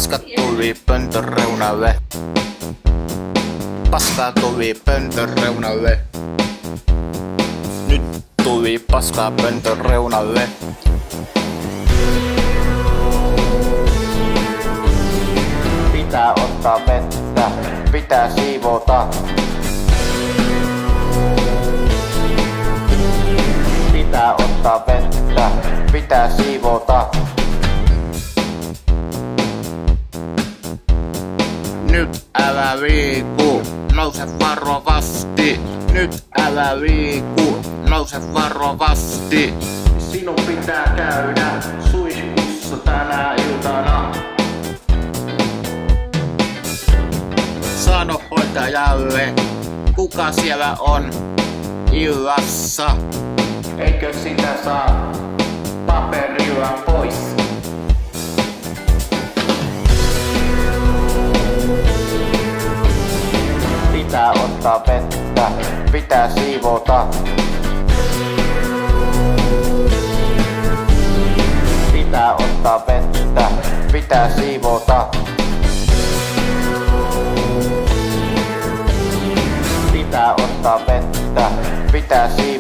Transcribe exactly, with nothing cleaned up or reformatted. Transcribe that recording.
Paska tuli pöntön reunalle. Paska tuli pöntön reunalle. Nyt tuli paskaa pöntön reunalle. Pitää ottaa vettä, pitää siivota. Pitää ottaa vettä, pitää siivota. Nyt älä liiku, nouse varovasti. Nyt älä liiku, nouse varovasti. Sinun pitää käydä suihkussa tänä iltana. Sano hoitajalle, kuka siellä on illassa. Eikö sitä saa paperilla pois? Pitää ottaa vettä, pitää siivota. Pitää ottaa vettä, pitää siivota. Pitää ottaa vettä, pitää siivota.